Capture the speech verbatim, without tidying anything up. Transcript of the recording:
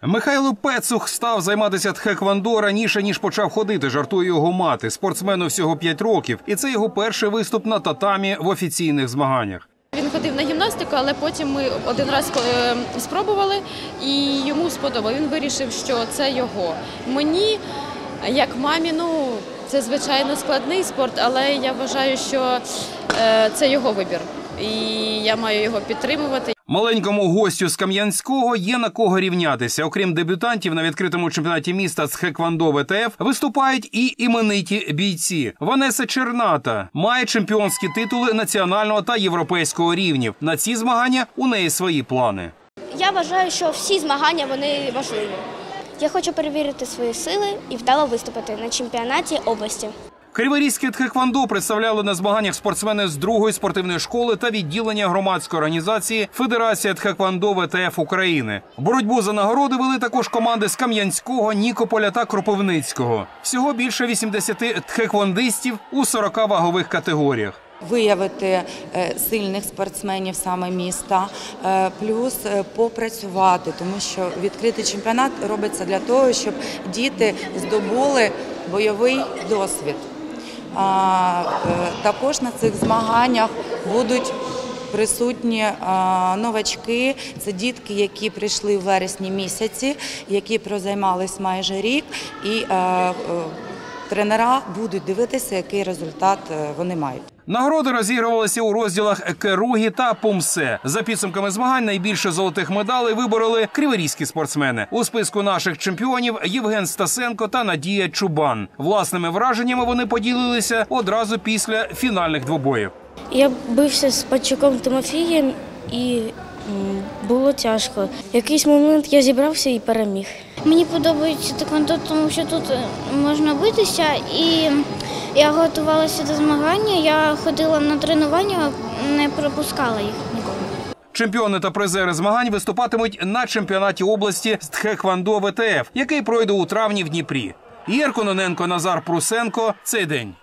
Михайло Пецух став займатися тхеквондо раніше, ніж почав ходити, жартує його мати. Спортсмену всього п'ять років, і це його перший виступ на татамі в офіційних змаганнях. Він ходив на гімнастику, але потім ми один раз спробували і йому сподобалося. Він вирішив, що це його. Мені, як мамі, ну, це, звичайно, складний спорт, але я вважаю, що це його вибір. І я маю його підтримувати. Маленькому гостю з Кам'янського є на кого рівнятися. Окрім дебютантів, на відкритому чемпіонаті міста з тхеквондо ВТФ виступають і імениті бійці. Ванеса Черната має чемпіонські титули національного та європейського рівнів. На ці змагання у неї свої плани. Я вважаю, що всі змагання вони важливі. Я хочу перевірити свої сили і вдало виступити на чемпіонаті області. Криворізьке тхеквондо представляли на змаганнях спортсмени з другої спортивної школи та відділення громадської організації Федерація тхеквондо ВТФ України. Боротьбу за нагороди вели також команди з Кам'янського, Нікополя та Кропивницького. Всього більше вісімдесят тхеквондистів у сорока вагових категоріях. Виявити сильних спортсменів саме міста, плюс попрацювати, тому що відкритий чемпіонат робиться для того, щоб діти здобули бойовий досвід. Також на цих змаганнях будуть присутні новачки, це дітки, які прийшли в вересні місяці, які прозаймались майже рік, і тренера будуть дивитися, який результат вони мають. Нагороди розігрувалися у розділах Керугі та Пумсе. За підсумками змагань найбільше золотих медалей вибороли криворізькі спортсмени. У списку наших чемпіонів Євген Стасенко та Надія Чубан. Власними враженнями вони поділилися одразу після фінальних двобоїв. Я бився з Пачуком Тимофієм і було тяжко. В якийсь момент я зібрався і переміг. Мені подобається тхеквондо, тому що тут можна битися, і я готувалася до змагання, я ходила на тренування, не пропускала їх ніколи. Чемпіони та призери змагань виступатимуть на чемпіонаті області з тхеквондо ВТФ, який пройде у травні в Дніпрі. Ігор Кононенко, Назар Прусенко. Цей день.